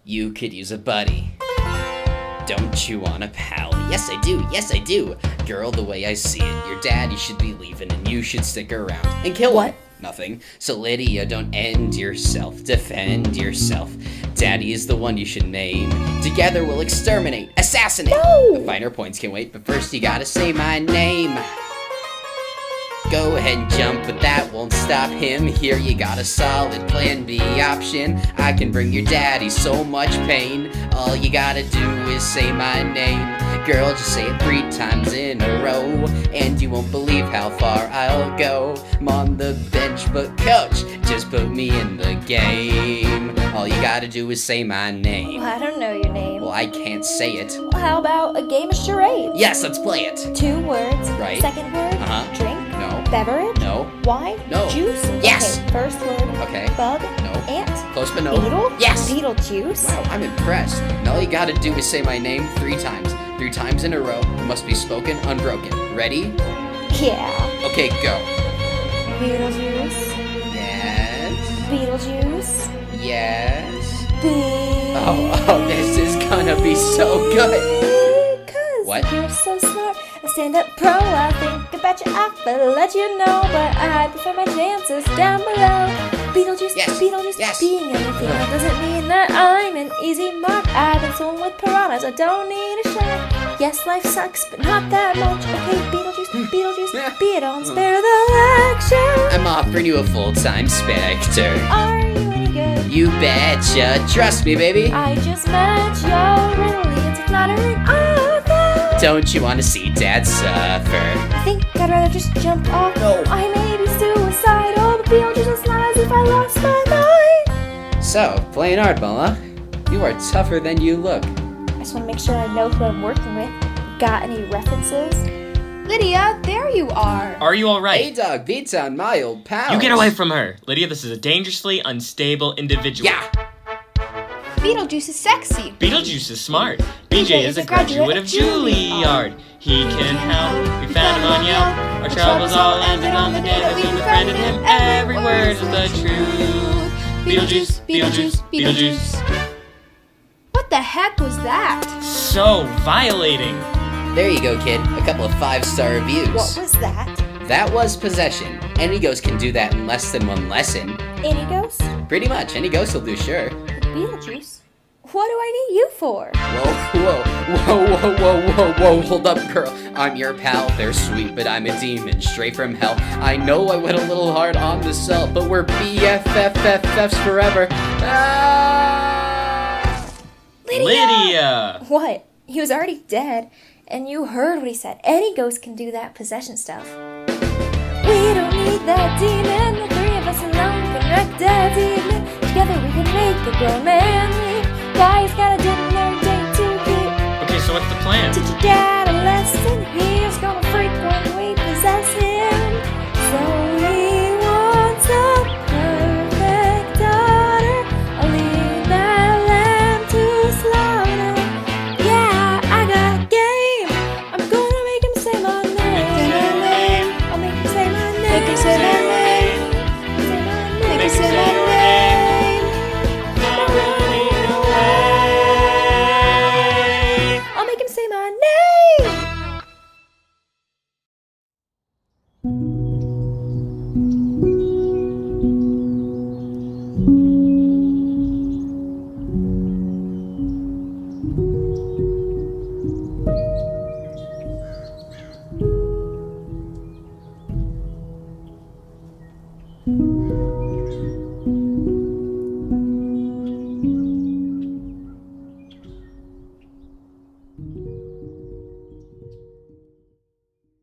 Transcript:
You could use a buddy. Don't you want a pal? Yes, I do. Yes, I do. Girl, the way I see it, your daddy should be leaving and you should stick around and kill What? him. Nothing. So Lydia, don't end yourself. Defend yourself. Daddy is the one you should name. Together we'll exterminate, assassinate. No! The finer points can wait, but first you gotta say my name. Go ahead and jump, but that won't stop him. Here you got a solid plan B option. I can bring your daddy so much pain. All you gotta do is say my name. Girl, just say it 3 times in a row, and you won't believe how far I'll go. I'm on the bench, but coach, just put me in the game. All you gotta do is say my name. Well, I don't know your name. Well, I can't say it. Well, how about a game of charades? Yes, let's play it. 2 words. Right. Second word. Drink. No. Beverage. No. Wine. No. Juice. Yes. Okay, first word. Okay. Bug. No. Ant. Close but no. Beetle. Yes. Beetlejuice. Wow, I'm impressed. And all you gotta do is say my name 3 times. 3 times in a row. It must be spoken unbroken. Ready? Yeah. Okay, go. Beetlejuice. Yes. Beetlejuice. Yes. Beetlejuice. Oh, this is gonna be so good. Because What? you're so smart. A stand-up pro, I think about you, I better let you know. But I prefer my chances down below. Beetlejuice, Yes. Beetlejuice, Yes. being in the field doesn't mean that I'm an easy mark. I've been swimming with piranhas, I don't need a shark. Yes, life sucks, but not that much. Okay, Beetlejuice, Beetlejuice, be it on, spare the lecture. I'm offering you a full-time specter. Are you any good? You betcha. Trust me, baby. I just met your readily, it's a flattering offer. Don't you want to see Dad suffer? I think I'd rather just jump off. No. I may be suicidal, but Beetlejuice is not as if I lost my mind. So, playing hardball, huh? You are tougher than you look. I just want to make sure I know who I'm working with. Got any references? Lydia, there you are. Are you alright? Hey, dog, beats on my old pal. You get away from her! Lydia, this is a dangerously unstable individual. Yeah. Beetlejuice is sexy. Beetlejuice is smart. BJ is a graduate of Juilliard. He can help. We found him on Yelp. Our troubles all ended on the day that we befriended him. Every word is the truth. Beetlejuice, Beetlejuice, Beetlejuice. What the heck was that? So violating. There you go, kid. A couple of 5-star reviews. What was that? That was possession. Any ghost can do that in less than 1 lesson. Any ghost? Pretty much. Any ghost will do, sure. Beetlejuice? What do I need you for? Whoa. Hold up, girl. I'm your pal. They're sweet, but I'm a demon straight from hell. I know I went a little hard on the cell, but we're BFFFFs forever. Ah! Lydia! What? He was already dead, and you heard what he said. Any ghost can do that possession stuff. We don't need that demon. The 3 of us alone can wreck Dad's evening. Together we can make a grown man leave. Guy's got a dinner date to keep. Okay, so what's the plan? Teach your dad a lesson. He's gonna freak when we possess him. So he wants a perfect daughter. I'll leave that lamb to slaughter. Yeah, I got game. I'm gonna make him say my name. I'll make him say my name. Make him say my name. Make him say my name. I'll make him say my name.